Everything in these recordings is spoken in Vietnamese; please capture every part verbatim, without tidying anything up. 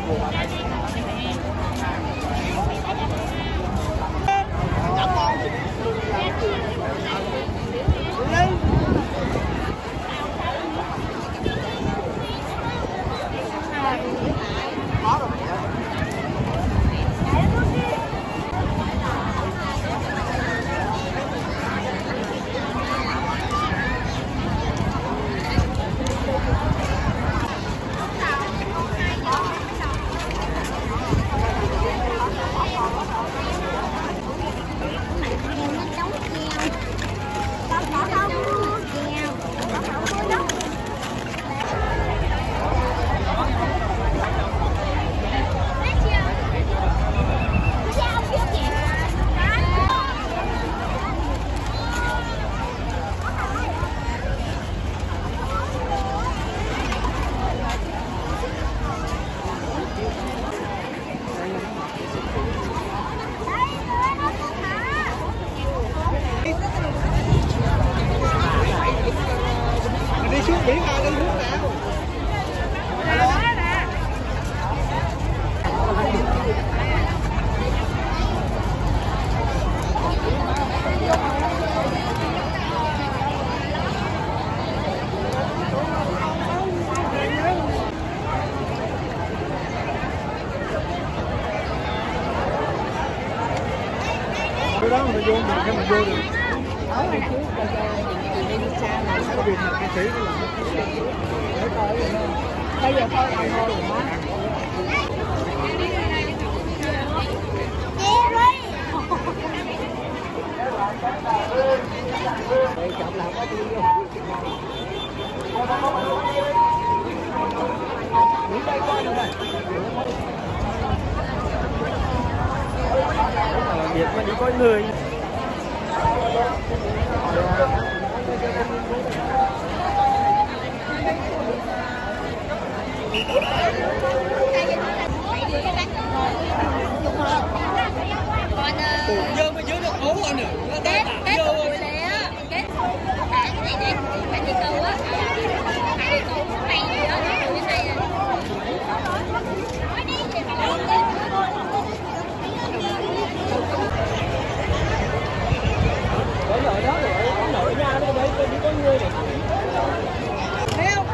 Cái đó mình vô mình cái mình vô được. Ở ngoài trước bây giờ đi đi xa này có việc mà ca sĩ để coi bây giờ coi lại thôi rồi má. Đây chậm làm có đi vô. Đi đây coi nữa này. Làm việc mà chỉ có người. Dơ mới dưới nó ố anh nè. Kết kết tụi này á, kết à cái này đây, phải đi câu á. Phải đi câu hay gì đó, tụi này à. Nói đi thì phải làm đi. Ở nội đó rồi, ở nội ra đây để cho có người này. Theo.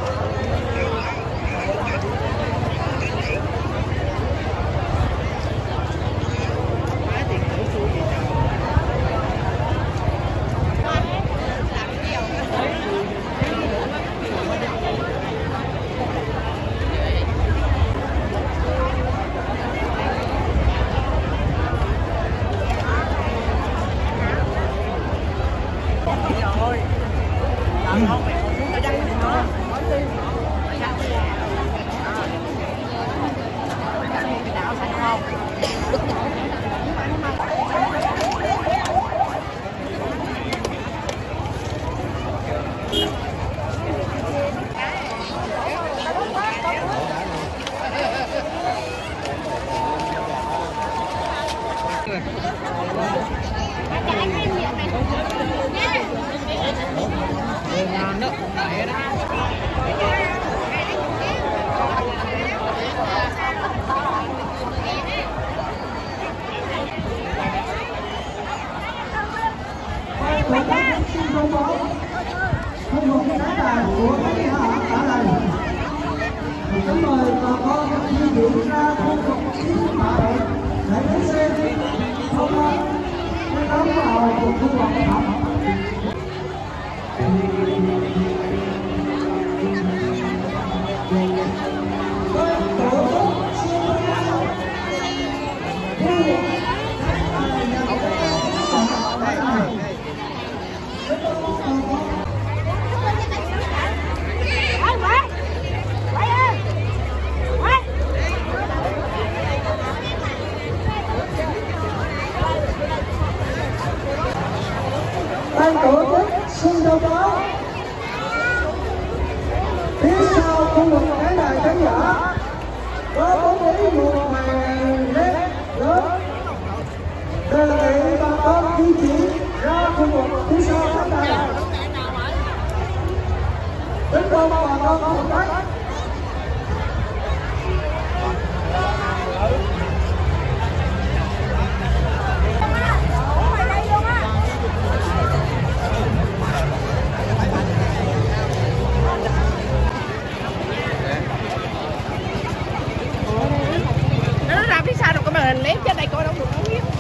Không một cái khán đài của cái họ ở đây. Kính mời bà con di chuyển ra khu vực chiến bại để đến xem không có cái đóng vào của khu vực học. Ban tổ chức xin thông báo phía sau khu vực khán đài khán giả có bố trí một màn led lớn, đề nghị bà con di chuyển ra khu vực phía sau khán đài. Kính mong bà con cùng cách. ném trên đây coi đâu được không biết.